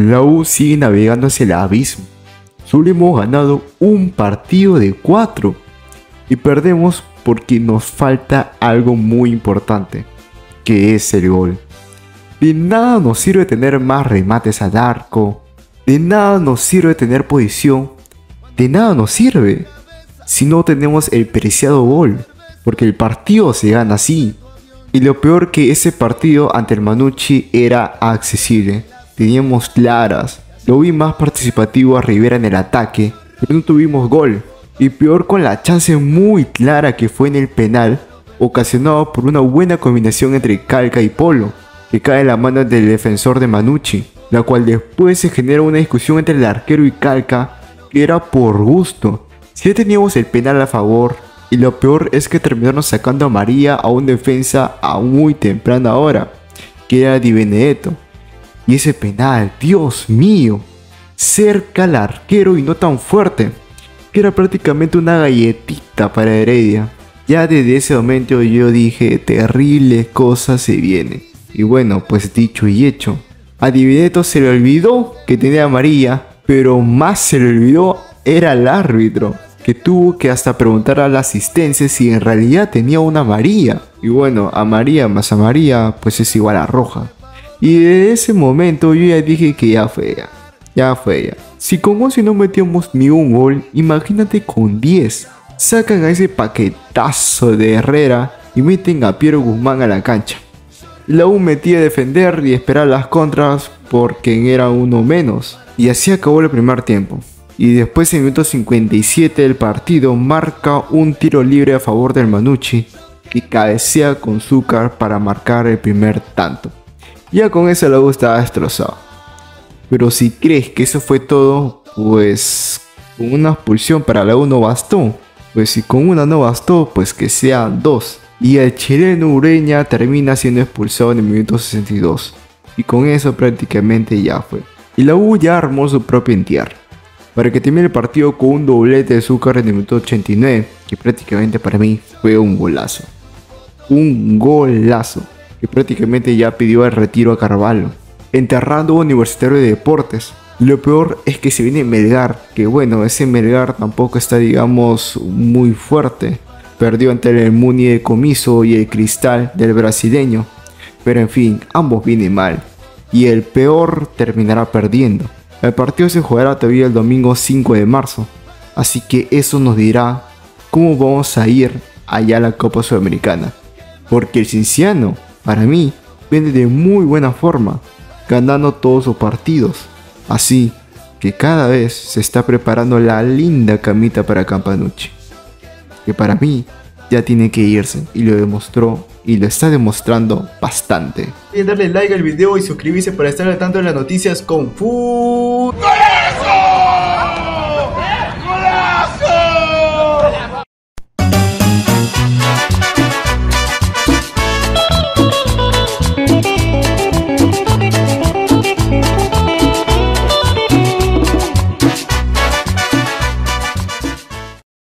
La U sigue navegando hacia el abismo. Solo hemos ganado un partido de 4 y perdemos porque nos falta algo muy importante, que es el gol. De nada nos sirve tener más remates al arco, de nada nos sirve tener posición, de nada nos sirve si no tenemos el preciado gol, porque el partido se gana así. Y lo peor, que ese partido ante el Manucci era accesible, teníamos claras. Lo vi más participativo a Rivera en el ataque, pero no tuvimos gol. Y peor, con la chance muy clara que fue en el penal, ocasionado por una buena combinación entre Calca y Polo, que cae en la mano del defensor de Manucci, la cual después se genera una discusión entre el arquero y Calca, que era por gusto. Si ya teníamos el penal a favor, y lo peor es que terminaron sacando a María a un defensa a muy temprana hora, que era Di Benedetto. Y ese penal, Dios mío, cerca al arquero y no tan fuerte, que era prácticamente una galletita para Heredia. Ya desde ese momento yo dije, terribles cosas se vienen. Y bueno, pues dicho y hecho, a Di Benedetto se le olvidó que tenía amarilla, pero más se le olvidó era el árbitro, que tuvo que hasta preguntar a la asistencia si en realidad tenía una amarilla. Y bueno, amarilla más amarilla pues es igual a roja. Y desde ese momento yo ya dije que ya fue ya. Si con 11 no metíamos ni un gol, imagínate con 10. Sacan a ese paquetazo de Herrera y meten a Piero Guzmán a la cancha. La U metía a defender y esperar las contras porque era uno menos. Y así acabó el primer tiempo. Y después en el minuto 57 del partido marca un tiro libre a favor del Manucci, que cabecea con Zúcar para marcar el primer tanto. Ya con eso la U estaba destrozado. Pero si crees que eso fue todo, pues con una expulsión para la U no bastó. Pues si con una no bastó, pues que sean 2. Y el chileno Ureña termina siendo expulsado en el minuto 62. Y con eso prácticamente ya fue. Y la U ya armó su propio entierro, para que termine el partido con un doblete de Zúcar en el minuto 89, que prácticamente para mí fue un golazo. Un golazo, que prácticamente ya pidió el retiro a Carvalho, enterrando a Universitario de Deportes. Lo peor es que se viene Melgar, que bueno, ese Melgar tampoco está, digamos, muy fuerte. Perdió ante el Muni de Comiso y el Cristal del brasileño. Pero en fin, ambos vienen mal, y el peor terminará perdiendo. El partido se jugará todavía el domingo 5 de marzo, así que eso nos dirá cómo vamos a ir allá a la Copa Sudamericana. Porque el Cienciano, para mí, viene de muy buena forma, ganando todos sus partidos. Así que cada vez se está preparando la linda camita para Campanucci, que para mí ya tiene que irse, y lo demostró y lo está demostrando bastante. Olviden darle like al video y suscribirse para estar al tanto de las noticias con Fútbol.